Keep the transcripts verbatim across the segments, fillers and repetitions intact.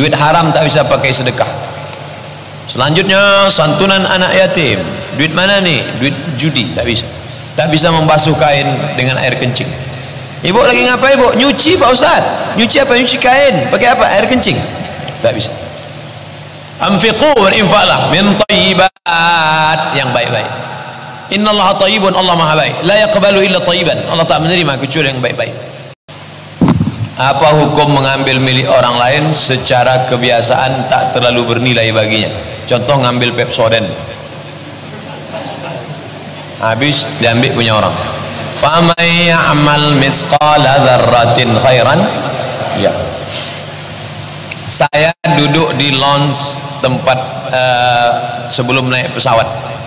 duit haram tak bisa pakai sedekah. Selanjutnya santunan anak yatim. Duit mana nih? Duit judi, tak bisa. Tak bisa membasuh kain dengan air kencing. Ibu lagi ngapain, ibu? Nyuci, Pak Ustaz. Nyuci apa? Nyuci kain. Pakai apa? Air kencing. Tak bisa. Anfiqu, berinfaklah min thayyibat, yang baik-baik. Innallaha thayyibun, Allah Maha baik. La yaqbalu illa thayyiban. Allah tak menerima kecuali yang baik-baik. Apa hukum mengambil milik orang lain secara kebiasaan tak terlalu bernilai baginya? Contoh ngambil Pepsodent, habis diambil punya orang. Famay ya'mal misqala dzarratin khairan ya. Saya duduk di lounge tempat uh, sebelum naik pesawat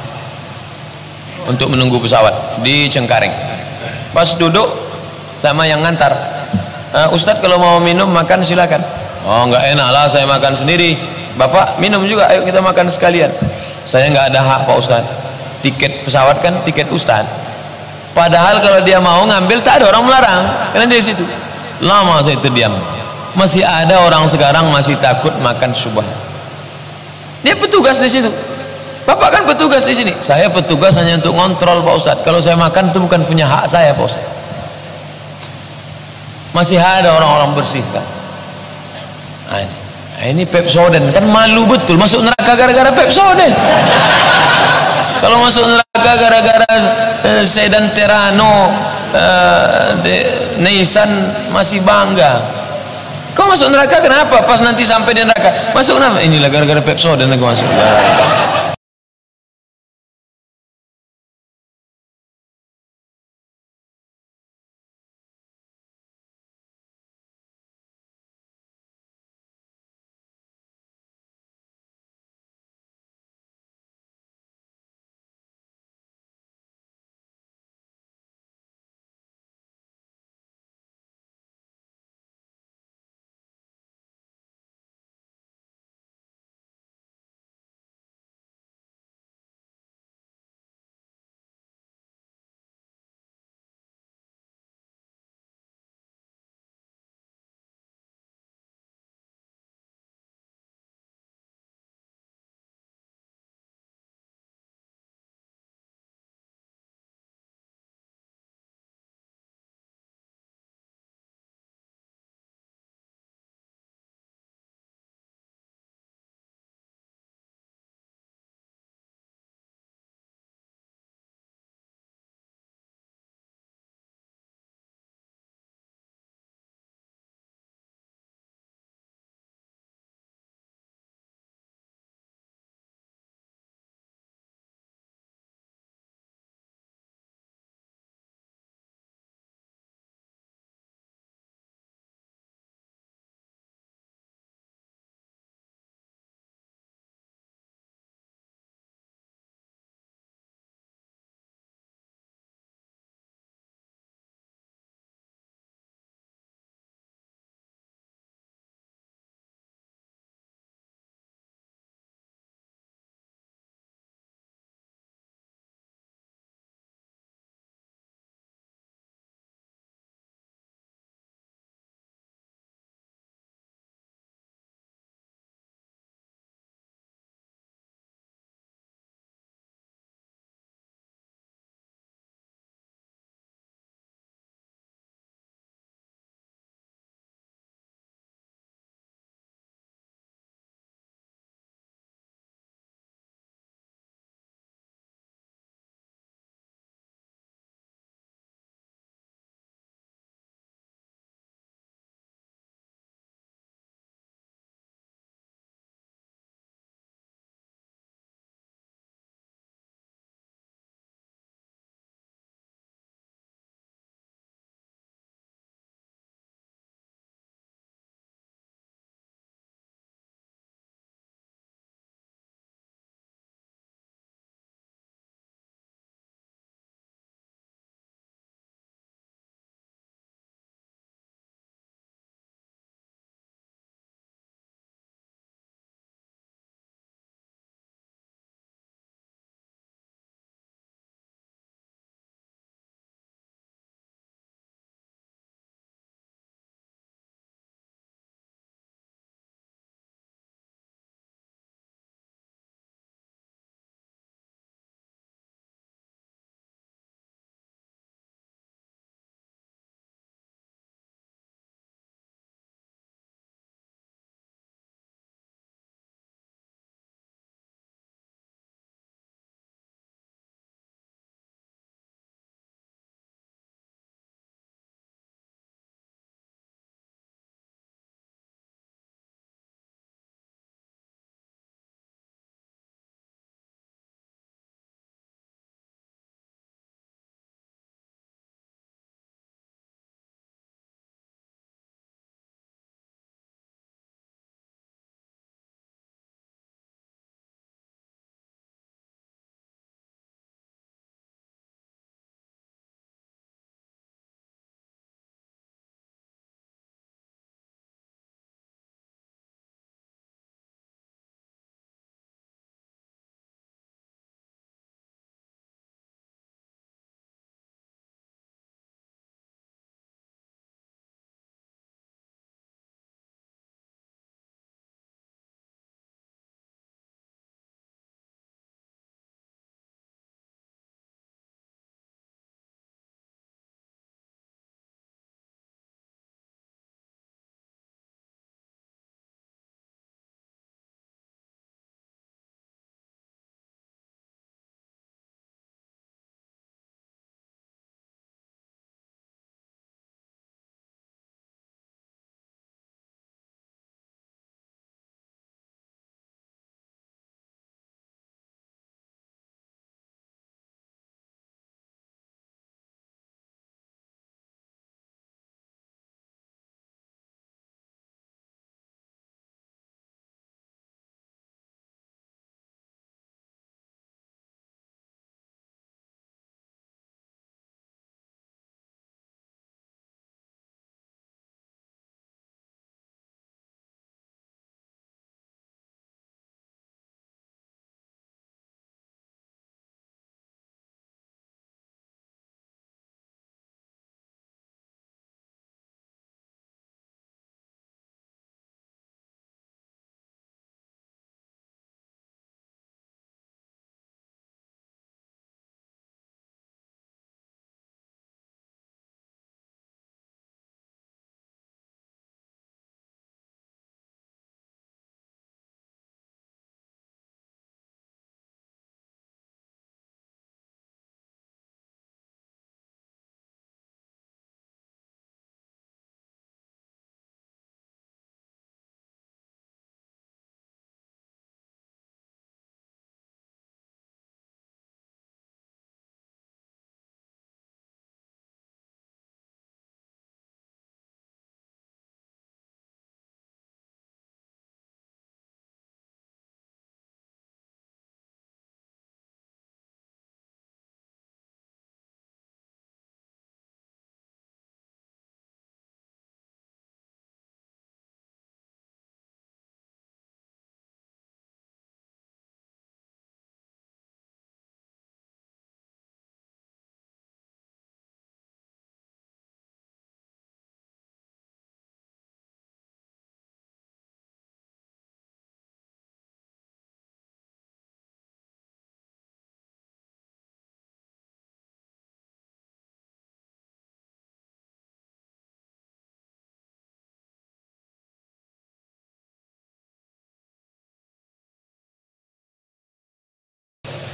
untuk menunggu pesawat di Cengkareng. Pas duduk sama yang ngantar, uh, Ustadz kalau mau minum makan silakan. Oh nggak enak lah, saya makan sendiri. Bapak minum juga, ayo kita makan sekalian. Saya nggak ada hak Pak Ustadz. Tiket pesawat kan tiket Ustadz. Padahal kalau dia mau ngambil tak ada orang melarang, karena dia di situ. Lama saya terdiam. Masih ada orang sekarang masih takut makan syubhat. Dia petugas di situ. Bapak kan petugas di sini. Saya petugas hanya untuk ngontrol Pak Ustadz. Kalau saya makan itu bukan punya hak saya Pak Ustadz. Masih ada orang-orang bersih sekarang. Nah, ini, nah, ini Pepsodent kan malu betul masuk neraka gara-gara Pepsodent. Kalau masuk neraka gara-gara uh, sedan Terano, uh, Nissan masih bangga. Kau masuk neraka kenapa? Pas nanti sampai di neraka masuk kenapa? Inilah gara-gara Pepsodent aku masuk.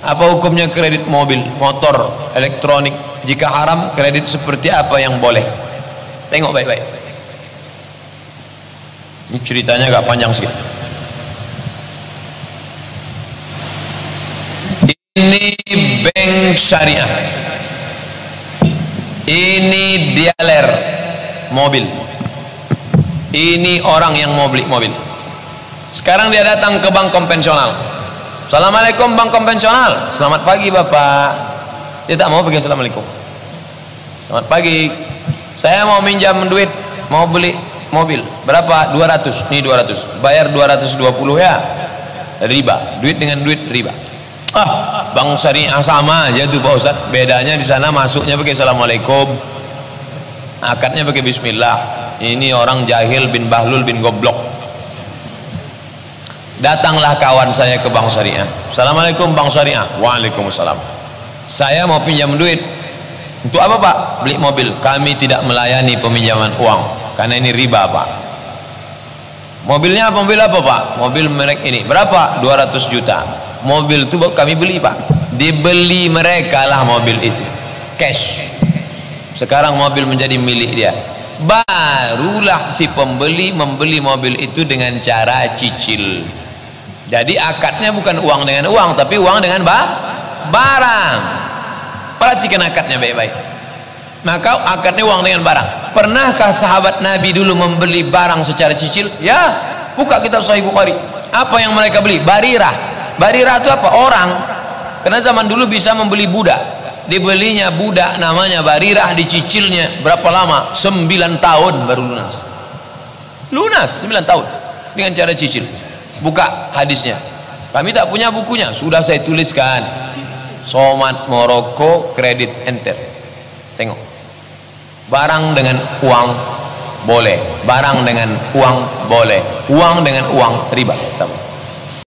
Apa hukumnya kredit mobil, motor, elektronik? Jika haram, kredit seperti apa yang boleh? Tengok baik-baik. Ini ceritanya agak panjang sedikit. Ini bank syariah. Ini dealer mobil. Ini orang yang mau beli mobil. Sekarang dia datang ke bank konvensional. Assalamualaikum bank konvensional. Selamat pagi Bapak. Dia tak mau pergi assalamualaikum. Selamat pagi. Saya mau minjam duit, mau beli mobil. Berapa? dua ratus. Nih dua ratus. Bayar dua ratus dua puluh ya. Riba. Duit dengan duit riba. Ah, bank syariah sama aja tuh Pak Ustaz. Bedanya di sana masuknya pakai assalamualaikum. Akadnya pakai bismillah. Ini orang jahil bin bahlul bin goblok. Datanglah kawan saya ke bank syariah. Assalamualaikum bank syariah. Waalaikumsalam. Saya mau pinjam duit. Untuk apa Pak? Beli mobil. Kami tidak melayani peminjaman uang karena ini riba Pak. Mobilnya mobil apa Pak? Mobil merek ini. Berapa? dua ratus juta. Mobil itu kami beli Pak. Dibeli mereka lah mobil itu. Cash. Sekarang mobil menjadi milik dia. Barulah si pembeli membeli mobil itu dengan cara cicil. Jadi akadnya bukan uang dengan uang, tapi uang dengan ba barang. Perhatikan akadnya baik-baik. Maka akadnya uang dengan barang. Pernahkah sahabat Nabi dulu membeli barang secara cicil? Ya, buka kitab Sahih Bukhari. Apa yang mereka beli? Barirah. Barirah itu apa? Orang. Karena zaman dulu bisa membeli budak. Dibelinya budak namanya Barirah, dicicilnya berapa lama? sembilan tahun baru lunas. Lunas sembilan tahun dengan cara cicil. Buka hadisnya. Kami tak punya bukunya, sudah saya tuliskan. Somat Moroko kredit enter. Tengok. Barang dengan uang boleh, barang dengan uang boleh, uang dengan uang riba. Tahu.